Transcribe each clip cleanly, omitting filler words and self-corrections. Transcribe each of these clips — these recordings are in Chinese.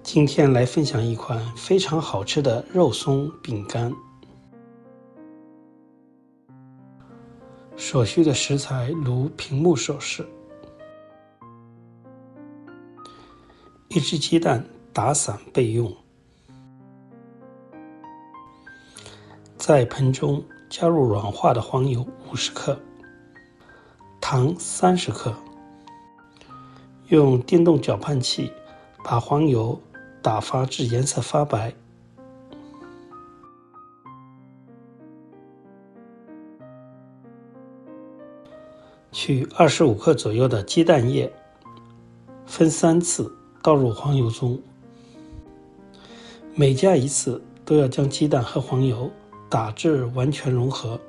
今天来分享一款非常好吃的肉松饼干。所需的食材如屏幕所示：一只鸡蛋打散备用，在盆中加入软化的黄油50克，糖30克，用电动搅拌器把黄油打发至颜色发白。取25克左右的鸡蛋液，分3次倒入黄油中，每加1次都要将鸡蛋和黄油打至完全融合。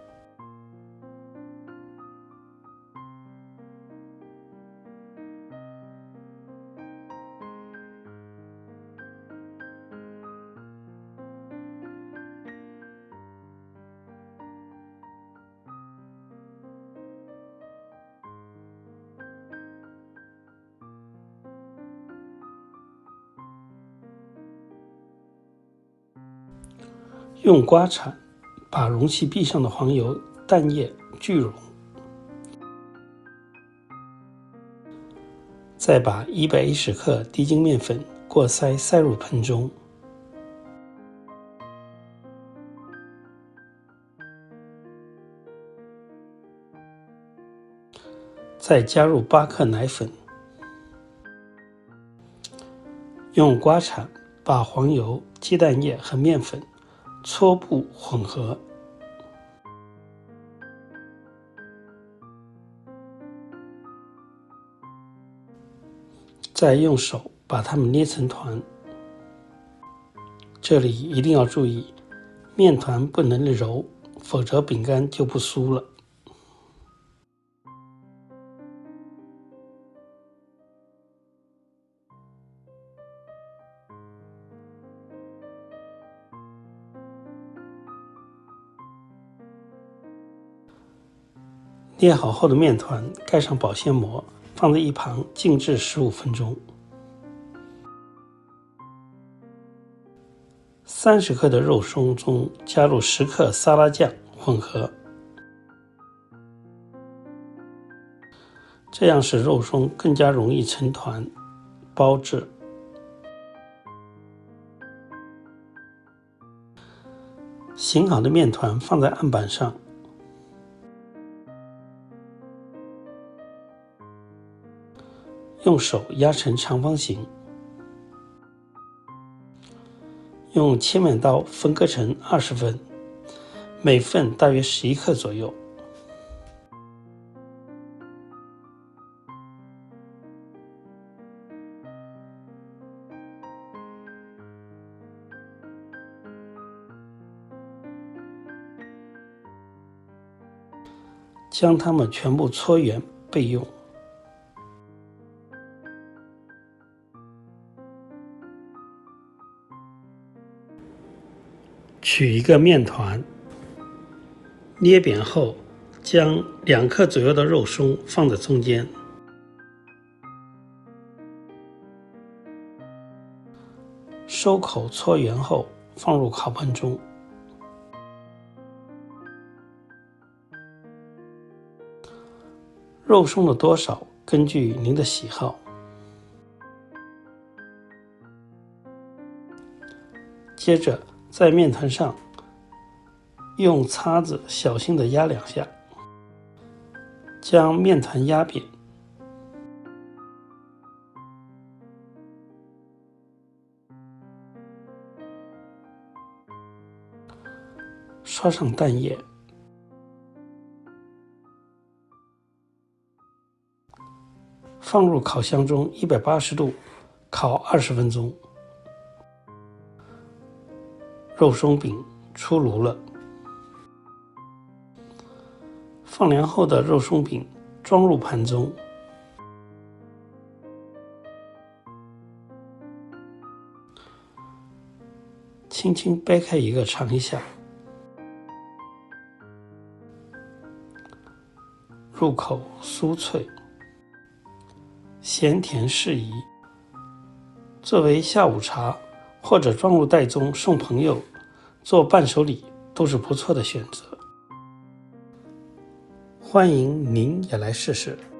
用刮铲把容器壁上的黄油、蛋液聚拢，再把110克低筋面粉过筛塞入盆中，再加入8克奶粉，用刮铲把黄油、鸡蛋液和面粉初步混合，再用手把它们捏成团。这里一定要注意，面团不能揉，否则饼干就不酥了。捏好后的面团盖上保鲜膜，放在一旁静置15分钟。30克的肉松中加入10克沙拉酱混合，这样使肉松更加容易成团包制。醒好的面团放在案板上，用手压成长方形，用切面刀分割成20份，每份大约11克左右。将它们全部搓圆备用。取一个面团，捏扁后，将2克左右的肉松放在中间，收口搓圆后放入烤盆中。肉松的多少根据您的喜好。接着在面团上用叉子小心地压2下，将面团压扁，刷上蛋液，放入烤箱中180度烤20分钟。肉松饼出炉了，放凉后的肉松饼装入盘中，轻轻掰开一个尝一下，入口酥脆，咸甜适宜， 作为下午茶或者装入袋中送朋友做伴手礼都是不错的选择。欢迎您也来试试。